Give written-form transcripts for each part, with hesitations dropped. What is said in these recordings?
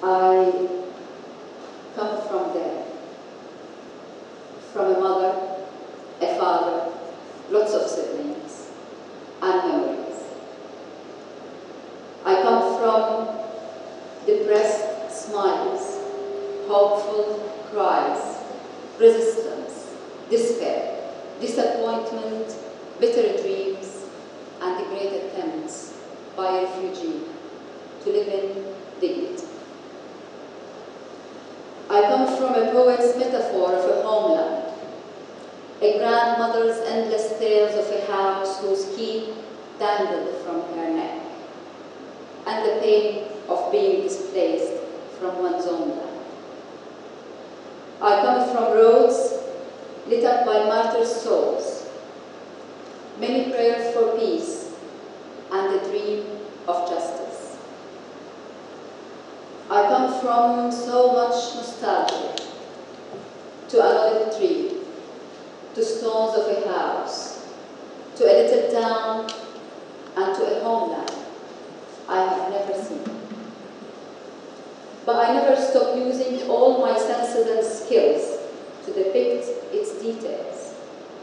I come from there, from a mother, a father, lots of siblings, and memories. I come from depressed smiles, hopeful cries, resistance, despair, disappointment, bitter dreams, and the great attempts by a refugee to live in dignity. I come from a poet's metaphor of a homeland, a grandmother's endless tales of a house whose key dangled from her neck, and the pain of being displaced from one's own land. I come from roads lit up by martyr souls, many prayers for peace, and the dream of justice. I come from so much nostalgia, to an olive tree, to stones of a house, to a little town, and to a homeland I have never seen. But I never stop using all my senses and skills to depict its details.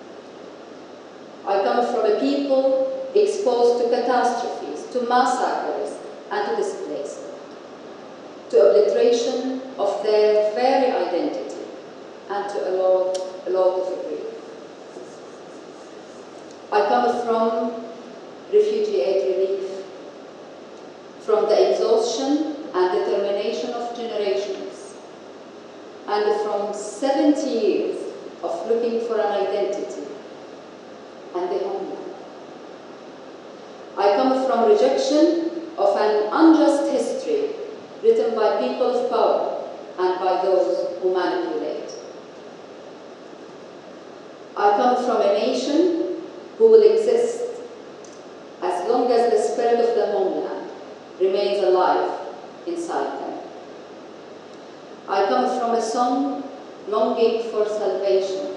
I come from a people exposed to catastrophes, to massacres, and to displacement, to obliteration of their very identity, and to a lot of grief. I come from refugee aid relief, from the exhaustion and determination of generations, and from 70 years of looking for an identity and a homeland. I come from rejection of an unjust history written by people of power and by those who manipulate. I come from a nation who will exist as long as the spirit of the homeland remains alive inside them. I come from a song longing for salvation,